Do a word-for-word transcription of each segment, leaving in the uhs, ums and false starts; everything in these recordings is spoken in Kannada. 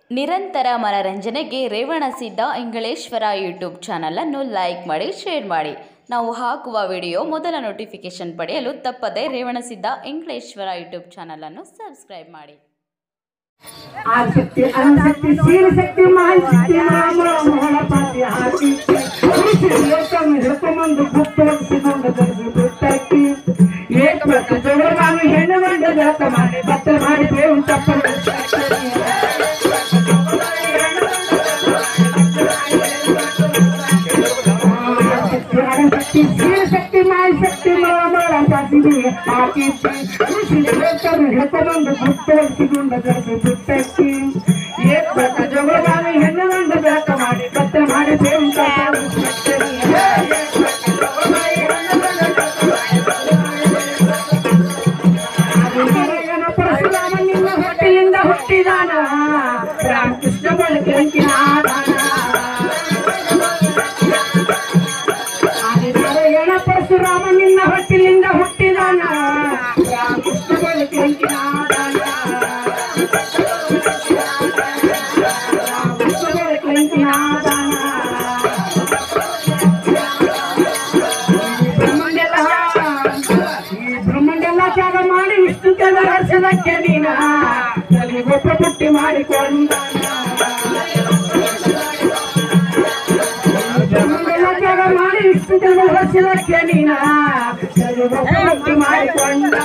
ನಿರಂತರ ಮನರಂಜನೆಗೆ ರೇವಣಸಿದ್ದ ಇಂಗಳೇಶ್ವರ ಯೂಟ್ಯೂಬ್ ಚಾನಲನ್ನು ಲೈಕ್ ಮಾಡಿ, ಶೇರ್ ಮಾಡಿ. ನಾವು ಹಾಕುವ ವಿಡಿಯೋ ಮೊದಲ ನೋಟಿಫಿಕೇಶನ್ ಪಡೆಯಲು ತಪ್ಪದೆ ರೇವಣಸಿದ್ದ ಇಂಗಳೇಶ್ವರ ಯೂಟ್ಯೂಬ್ ಚಾನಲನ್ನು ಸಬ್ಸ್ಕ್ರೈಬ್ ಮಾಡಿ. ಆಸಕ್ತಿ ಅನಸಕ್ತಿ ಶೀಲಶಕ್ತಿ ಮಾಹಿತಿ ಮೋಹನಪಾತಿ ಹಾಕಿ ಹಿಡ್ಕೊಂಬಂದು ಗುಪ್ತೊಳಿಸಿಕೊಂಡು ಬಂದು ಗುತ್ತಕ್ಕಿ ಏಕ್ ಮತ್ತು ಜೋಡಾನು ಹೆಣ್ಣು ಗಂಡ ಜಾತ ಮಾಡಿ ಬತ್ತ ಮಾಡಿ ಬೇವು ತಪ್ಪಲು ಶಕ್ತಿ ಮಾಹಿತಿ ಹಾಕಿ ಹಿಡ್ಕೊಂಬಂದು ಗುಪ್ತೊಳಿಸಿಕೊಂಡು ಬಂದು ಗುತ್ತಕ್ಕಿ ಏಕ್ ಮತ್ತು ಜೋಡಾನು ಹೆಣ್ಣು ಗಂಡ ಜಾತ ಮಾಡಿ ಬತ್ತ ಮಾಡಿ ಬೇವು ತಪ್ಪಲು ಹುಟ್ಟಿದಾನ ರಾಮಕೃಷ್ಣ ಬಳಕೆಂಕಿನ ಆದಿನಾರಾಯಣ ಪರಶುರಾಮ ನಿನ್ನ ಹೊಟ್ಟಿಲಿಂದ ಹುಟ್ಟಿದಾನ ರಾಮಕೃಷ್ಣ ಬಳಕೆಂಕಿನ ರಾಮಕೃಷ್ಣ ಬಳಕೆಂಕಿನ ಬ್ರಹ್ಮಂಡೆಲ್ಲ ತ್ಯಾಗ ಮಾಡಿ ವಿಷ್ಣು ಕೆಲ ಹರ್ಷದಕ್ಕೆ ನೀನ ಗೊಬ್ಬ ಪುಟ್ಟಿ ಮಾಡಿಕೊಂಡ ಬ್ರಹ್ಮಂಡೆಲ್ಲ ತ್ಯಾಗ ಮಾಡಿ ವಿಷ್ಣು ಕೆಲ ಹರ್ಷದಕ್ಕೆ ನೀನ ಗೊಬ್ಬ ಪುಟ್ಟಿ ಮಾಡಿಕೊಂಡ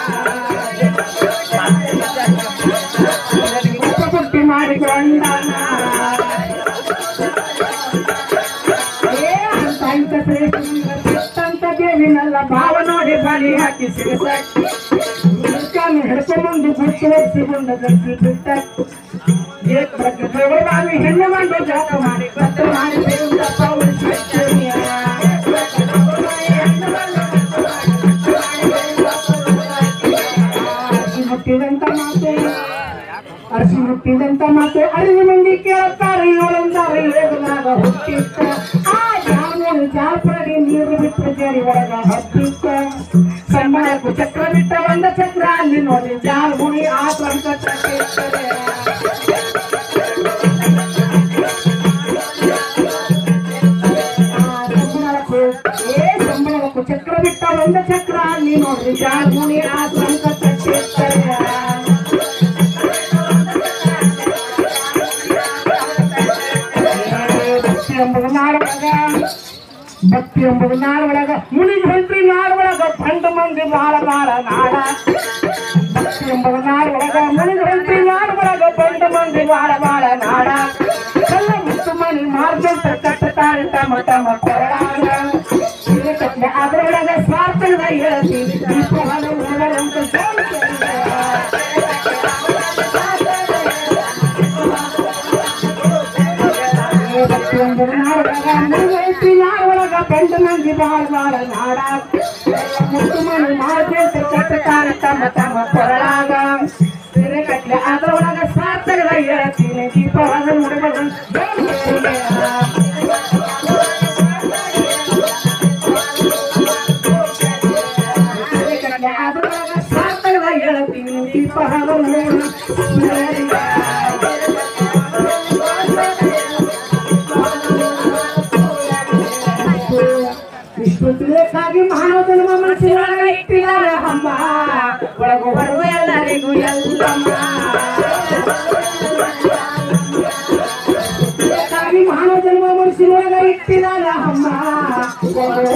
ಗೊಬ್ಬ ಪುಟ್ಟಿ ಮಾಡಿಕೊಂಡ ದೇವಿನಲ್ಲ ಭಾವ ನೋಡಿ ಬಲಿ ಹಾಕಿ ಸಿಗಸಕ್ಕಿ ಹಿಡ್ಕೊಂಬಂದು ಗುರುತಿಸಿಕೊಂಡ ಬಿಟ್ಟ ಹೆಣ್ಣು ಮಾಡಿ ಜಾತ ಮಾಡಿ ಬತ್ತ ಮಾಡಿ ಹುಟ್ಟಿದಂತ ಮಾತೆ ಅರಸಿ ಹುಟ್ಟಿದಂತ ಮಾತೆ ಅರಿವು ಮಂದಿ ಕೇಳ್ತಾರೆ ಏಳಂತಾರೆ ಏಳದಾಗ ಹುಟ್ಟಿತ್ತ ಆ ಜಾಮೂನು ಜಾಪಡಿ ನೀರು ಬಿಟ್ಟು ಜರಿ ಒಳಗ ಹತ್ತಿತ್ತ ಸನ್ಮಾನಕ್ಕೂ ಚಕ್ರ ಬಿಟ್ಟ ಒಂದ ಚಕ್ರ ಅಲ್ಲಿ ನೋಡಿ ಜಾಲ್ ಮುನಿ ಆತ ಅಂತ ಏ ಸಂಬಳಕ್ಕೂ ಚಕ್ರ ಬಿಟ್ಟ ಒಂದ ಚಕ್ರ ಅಲ್ಲಿ ನೋಡಿ ಜಾಲ್ ಮುನಿ ಆತ ಅಂತ ಎಂಬುದು ನಾಡೊಳಗ ಭಕ್ತಿ ಎಂಬುದು ನಾಡೊಳಗ ಮುನಿಗೆ ಹೊಂಟ್ರಿ ನಾಡೊಳಗ ಪಂಡ ಮಂದಿ ಬಾಳ ಬಾಳ ನಾಡ ಭಕ್ತಿ ಎಂಬುದು ನಾಡೊಳಗ ಮುನಿಗೆ ಹೊಂಟ್ರಿ ನಾಡೊಳಗ ಪಂಡ ಮಂದಿ ಬಾಳ ಬಾಳ ನಾಡ ಕಲ್ಲ ಮುತ್ತು ಮನಿ ಮಾರ್ಗಂತ ಕಟ್ಟತಾರೆ ತಮ್ಮ ತಮ್ಮ ಕೊರಳಾಗ ಅದರೊಳಗ ಸ್ವಾರ್ಥದ ಹೇಳ್ತೀನಿ ಅಂತ ನಾಡೊಳಗ ಪಂಡ ಮಂದಿ ಬಾಳ ಬಾಳ ನಾಡ ಮುತ್ತು ಮನಿ ಮಾರ್ಗಂತ ಕಟ್ಟತಾರೆ ತಮ್ಮ ತಮ್ಮ ಕೊರಳಾಗ ಬೇರೆ ಕಟ್ಲೆ ಅದರೊಳಗ ಸ್ವಾರ್ಥದ ಹೇಳ್ತೀನಿ ದೀಪವಾದ ಮುಡುಗದ ಅದರೊಳಗ ಸ್ವಾರ್ಥದ ಹೇಳ್ತೀನಿ ದೀಪವಾದ ವಿಷ್ಣುತಿಲೇಖಾಗಿ ಮಾನವ ಜನ್ಮ ಮನಸ್ಸಿನೊಳಗ ಇಟ್ಟಿದ್ದಾರೆ ಹಮ್ಮ ಒಳಗು ಬರುವ ಎಲ್ಲರಿಗೂ ಎಲ್ಲಮ್ಮ ಮಾನವ ಜನ್ಮ ಮನಸ್ಸಿನೊಳಗ ಇಟ್ಟಿದ್ದಾರೆ ಹಮ್ಮ